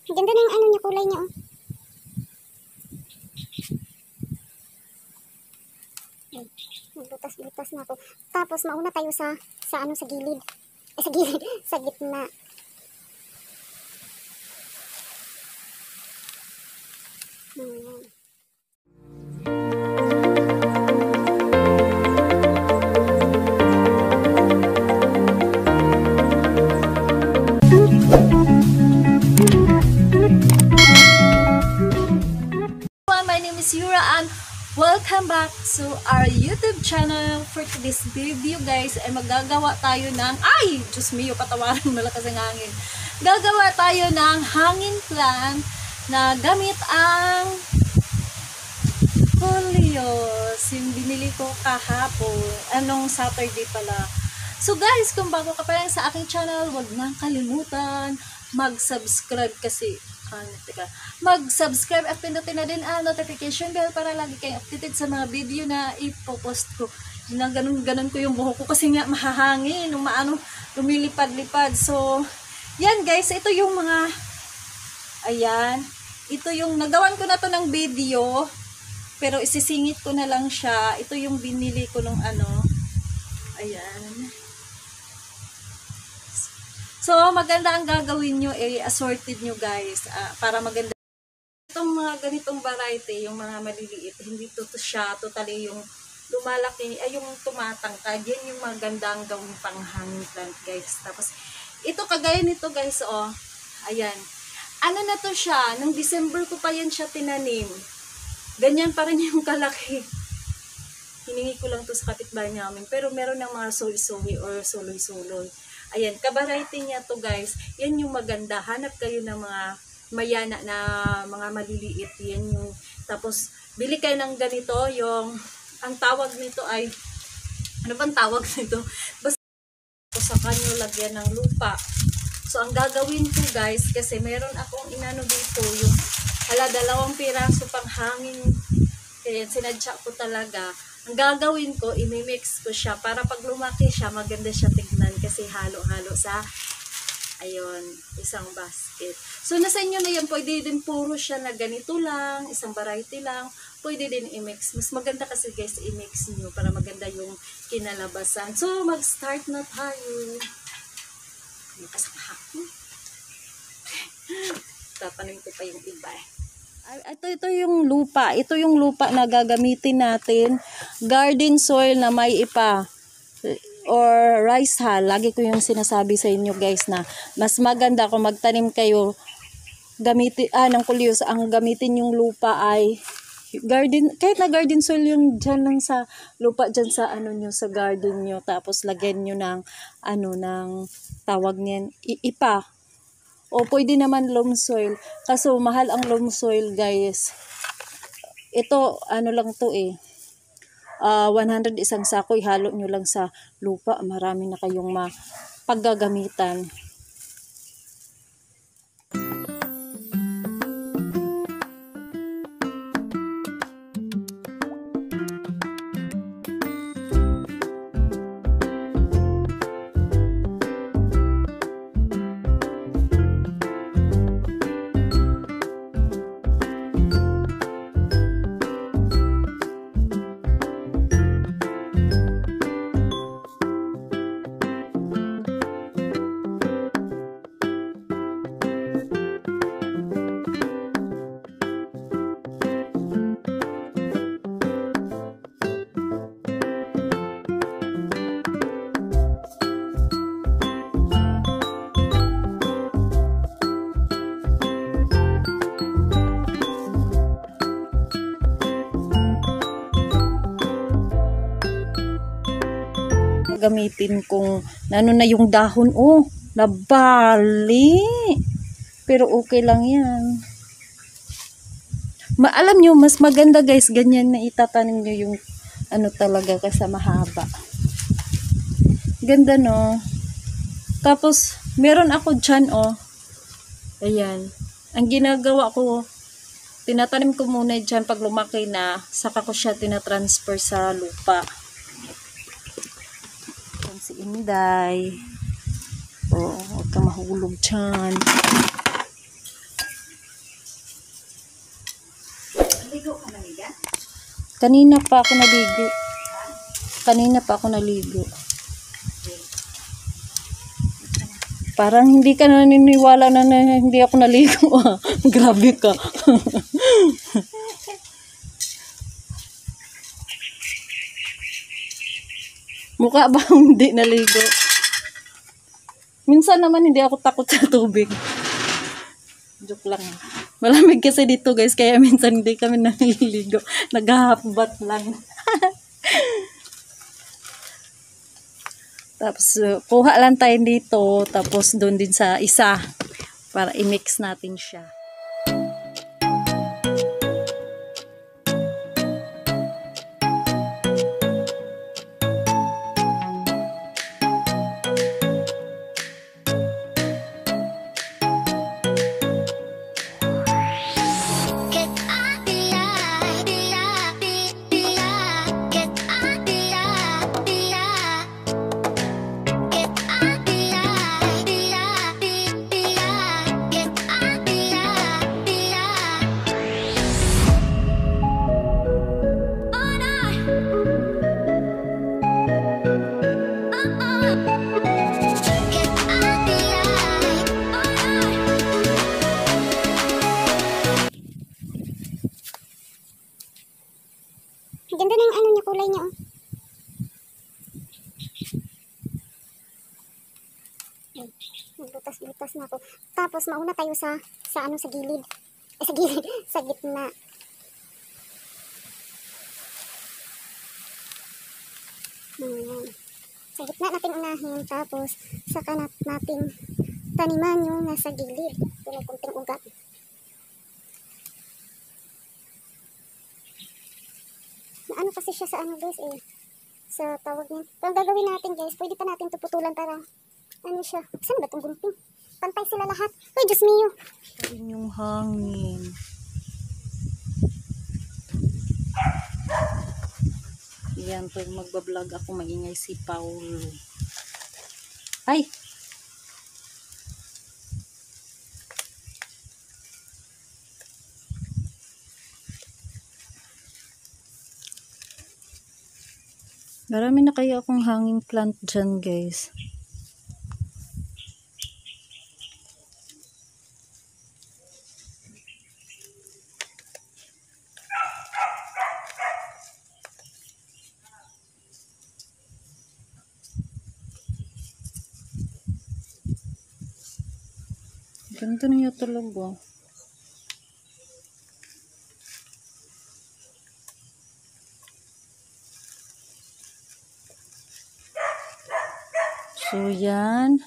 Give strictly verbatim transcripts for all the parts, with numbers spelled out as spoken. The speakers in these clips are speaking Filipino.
Ang ganda ng ano niya, kulay niya, oh. Butas-butas na ako. Tapos mauna tayo sa sa ano, sa gilid. Eh, sa gilid, sa gitna. Hmm. My name is Yura and welcome back to our YouTube channel. For today's video guys ay magagawa tayo ng ay! Diyos mio, patawaran, malakas ang hangin. Gagawa tayo ng hangin plant na gamit ang folios. Yung binili ko kahapon, anong Saturday pala. So guys, kung bago ka pa lang sa aking channel, huwag nang kalimutan mag-subscribe kasi ano, teka, mag-subscribe at pindutin na din ang notification bell para lagi kayong updated sa mga video na ipopost ko. Yun ang ganun-ganun ko yung buhok ko kasi nga mahahangin, nung maano, lumilipad-lipad. So, yan guys, ito yung mga, ayan, ito yung, nagawan ko na to ng video, pero isisingit ko na lang siya. Ito yung binili ko nung ano, ayan. So, maganda ang gagawin nyo, eh, assorted nyo guys, uh, para maganda. Itong mga ganitong variety, yung mga maliliit, hindi to, to siya, totally yung lumalaki, ay yung tumatangkad, yan yung magandang gawing panghangin plant guys. Tapos, ito kagaya nito guys, oh, ayan. Ano na to siya, nung December ko pa yan siya tinanim. Ganyan pa rin yung kalaki. Hiningi ko lang to sa kapitbahay namin, pero meron ng mga soy-soy or suloy-suloy. Ayan, ka-variety niya to guys. Yan yung maganda. Hanap kayo ng mga mayana na mga maliliit. Yan yung, tapos, bili kayo ng ganito. Yung, ang tawag nito ay, ano bang tawag nito? Basta, sa kanyo lagyan ng lupa. So, ang gagawin ko guys, kasi meron akong inano dito, yung, hala, dalawang piraso pang hangin. Kaya, sinadya ko talaga. Ang gagawin ko, imimix ko siya para pag lumaki siya, maganda siya tignan kasi halo-halo sa, ayun, isang basket. So, nasa inyo na yan, pwede din puro siya na ganito lang, isang variety lang, pwede din i-mix. Mas maganda kasi guys, i-mix nyo para maganda yung kinalabasan. So, mag-start na tayo. Kasama ako. Tapanin ko pa yung iba eh. Ito, ito yung lupa. Ito yung lupa na gagamitin natin. Garden soil na may ipa. Or rice hull. Lagi ko yung sinasabi sa inyo guys na mas maganda kung magtanim kayo gamitin, ah, ng kulyos. Ang gamitin yung lupa ay garden, kahit na garden soil yung dyan lang sa lupa dyan sa ano nyo, sa garden nyo. Tapos lagyan nyo ng ano, ng tawag niyan, ipa. O pwede naman loam soil. Kaso mahal ang loam soil guys. Ito ano lang to eh. Uh, one hundred isang sako. Ihalo nyo lang sa lupa. Marami na kayong mapaggagamitan. Gamitin kung ano na yung dahon, oh, nabali, pero okay lang yan. Ma alam nyo, mas maganda guys, ganyan na itatanim nyo yung ano talaga kasi mahaba. Ganda no. Tapos meron ako dyan, oh, ayan, ang ginagawa ko, tinatanim ko muna dyan, pag lumaki na saka ko siya tinatransfer sa lupa. Si Inday, oh, huwag ka mahulog dyan. Kanina pa ako naligo. Kanina pa ako naligo. Parang hindi ka naniniwala na, na hindi ako naligo. Ah. Grabe ka. Mukha ba hindi naligo? Minsan naman hindi ako takot sa tubig. Joke lang. Malamig kasi dito guys, kaya minsan hindi kami naliligo. Nag-half-bath lang. Tapos, uh, kuha lang tayo dito. Tapos, doon din sa isa. Para i-mix natin siya. Ganda ng ano niya, kulay niya, oh. Butas-butas na ako. Tapos, mauna tayo sa, sa ano, sa gilid. Eh, sa gilid, sa gitna. Ayan. Sa gitna natin unahin. Tapos, saka natin taniman yung nasa gilid. Yung kunting ugat. Ano kasi siya sa ano guys eh, sa tawag niya. Kung gagawin natin guys, pwede pa natin ito putulan para ano siya. Saan ba itong gunting? Pantay sila lahat. Uy, Diyos mio. Ayun yung hangin. Yan, pag magbablog ako, maingay si Paulo. Ay! Marami na kaya akong hanging plant dyan guys. Ganito niya talaga. So, yan.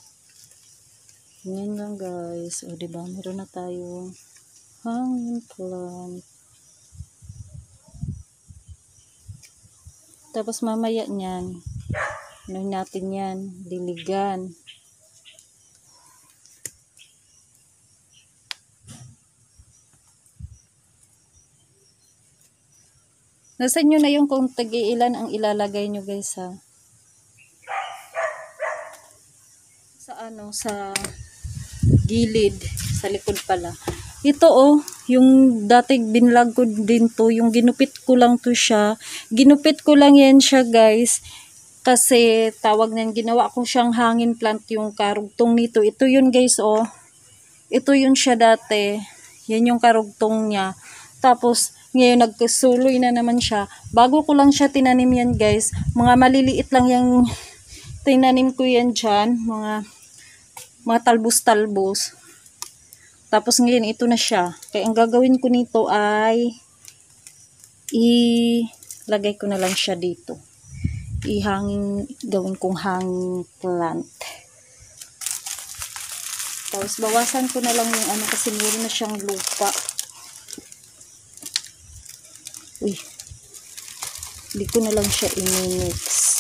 Yan lang guys. O, diba? Meron na tayong hanging plant. Tapos, mamaya niyan. Ano natin yan? Diligan. Nasa nyo na yung kung tag-iilan ang ilalagay nyo guys ha. Sa ano, sa gilid, sa likod pala. Ito oh, yung dating binlog ko din to, yung ginupit ko lang to siya. Ginupit ko lang yan siya guys. Kasi tawag niyan, ginawa ko siyang hangin plant yung karugtong nito. Ito yun guys oh. Ito yun siya dati. Yan yung karugtong niya. Tapos, ngayon nagkasuloy na naman siya. Bago ko lang siya tinanim yan guys. Mga maliliit lang yung tinanim ko yan dyan. Mga, mga talbos-talbos. Tapos ngayon ito na siya. Kaya ang gagawin ko nito ay ilagay ko na lang siya dito. Ihangin, gawin kong hanging plant. Tapos bawasan ko na lang yung ano kasi meron na siyang lupa. Uy, hindi ko na lang siya i-mix.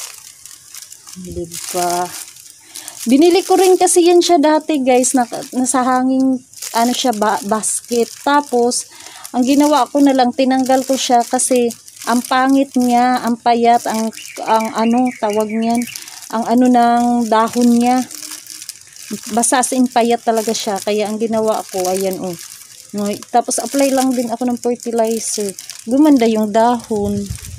Diba? Binili ko rin kasi yan siya dati guys, na, nasa hanging, ano siya, ba, basket. Tapos, ang ginawa ko na lang, tinanggal ko siya kasi ang pangit niya, ang payat, ang, ang ano, tawag niyan, ang ano ng dahon niya. Basta as in payat talaga siya. Kaya ang ginawa ko, ayan oh. No, tapos apply lang din ako ng fertilizer. gumanda yung dahon.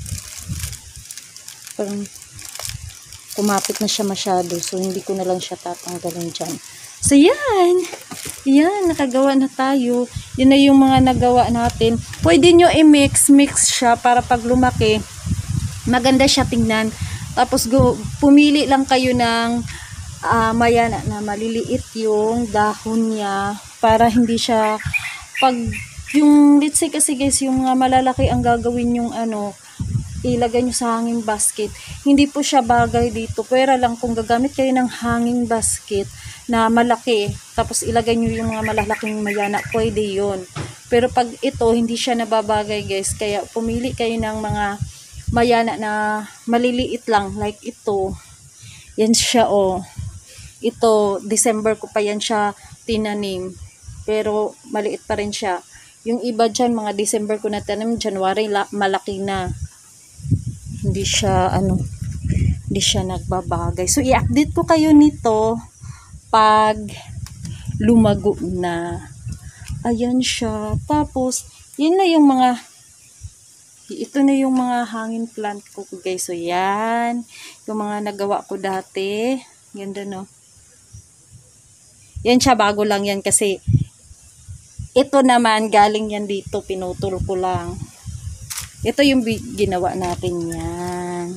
Parang kumapit na siya masyado. So, hindi ko na lang siya tatanggalin dyan. So, yan. Yan, nakagawa na tayo. Yun na yung mga nagawa natin. Pwede nyo i-mix, mix siya para pag lumaki, maganda siya tingnan. Tapos, go, pumili lang kayo ng uh, mayana na maliliit yung dahon niya para hindi siya pag yung, let's say kasi guys, yung uh, malalaki ang gagawin yung ano, ilagay nyo sa hanging basket. Hindi po siya bagay dito. Pero lang kung gagamit kayo ng hanging basket na malaki, tapos ilagay nyo yung mga malalaking mayana, pwede yun. Pero pag ito, hindi siya nababagay guys. Kaya pumili kayo ng mga mayana na maliliit lang. Like ito. Yan siya oh. Ito, December ko pa yan siya tinanim. Pero maliit pa rin siya. Yung iba dyan, mga December ko na tanim, January, la, malaki na. Hindi siya, ano, hindi siya nagbabagay. So, i-update ko kayo nito pag lumago na. Ayan siya. Tapos, yun na yung mga, ito na yung mga hanging plant ko, guys. So, yan. Yung mga nagawa ko dati. Ganda, no? Yan siya, bago lang yan kasi ito naman, galing yan dito, pinutol ko lang. Ito yung ginawa natin yan.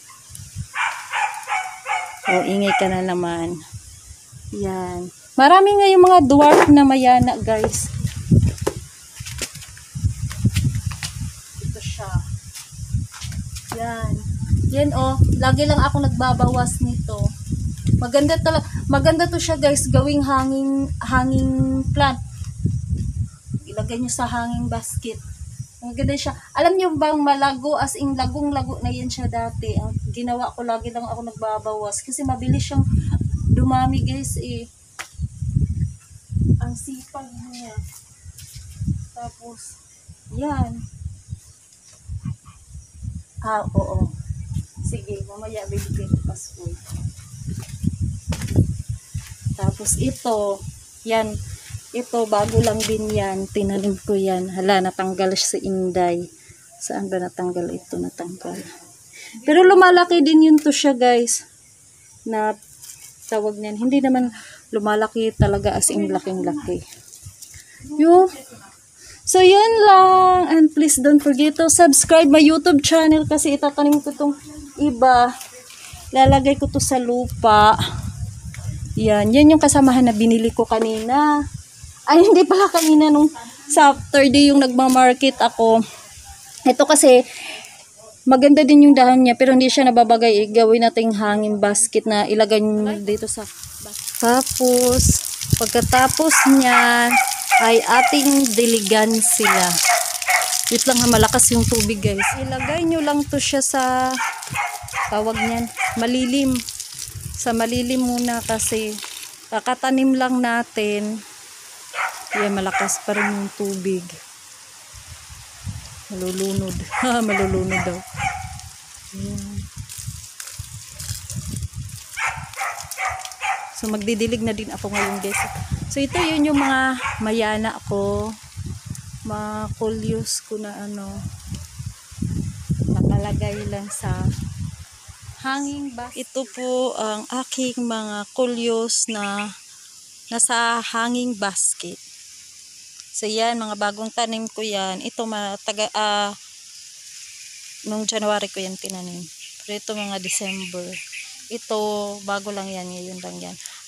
O, ingay ka na naman. Yan. Marami nga yung mga dwarf na mayana, guys. Ito siya. Yan. Yan, o. Lagi lang ako nagbabawas nito. Maganda talaga. Maganda to siya, guys. Gawing hanging, hanging plant. Ilagay nyo sa hanging basket. Ang ganda siya. Alam nyo bang malago, as in lagong-lago na yan siya dati. Ang ginawa ko, lagi lang ako nagbabawas. Kasi mabilis siyang dumami guys eh. Ang sipag niya. Tapos, yan. Ah, oo. Sige, mamaya bibigyan ko paspoy. Tapos ito, yan. Ito, bago lang din yan. Tinanim ko yan. Hala, natanggal siya sa inday. Saan ba natanggal ito? Natanggal. Pero lumalaki din yun to siya, guys. Na tawag niyan. Hindi naman lumalaki talaga as in laking-laki. Yo. So, yan lang. And please don't forget to subscribe my YouTube channel kasi itatanim ko itong iba. Lalagay ko to sa lupa. Yan. Yan yung kasamahan na binili ko kanina. Ay, hindi pala kanina nung Saturday yung nagmamarket ako. Ito kasi, maganda din yung dahon niya, pero hindi siya nababagay. Eh. Gawin natin hanging basket na ilagay dito sa basket. Tapos, pagkatapos niyan, ay ating diligan sila. Wait lang ha, malakas yung tubig guys. Ilagay nyo lang to siya sa, tawag niyan, malilim. Sa malilim muna kasi, kakatanim lang natin. Yan, malakas pa rin yung tubig. Malulunod. Ha, malulunod daw. Yan. So, magdidilig na din ako ngayon, guys. So, ito yun yung mga mayana ko. Mga kulyos ko na ano. Nakalagay lang sa hanging basket. Ito po ang aking mga kulyos na nasa hanging basket. So yan, mga bagong tanim ko yan. Ito mataga, uh, nung January ko yan tinanim. Pero ito mga December. Ito, bago lang yan, ngayon lang yan.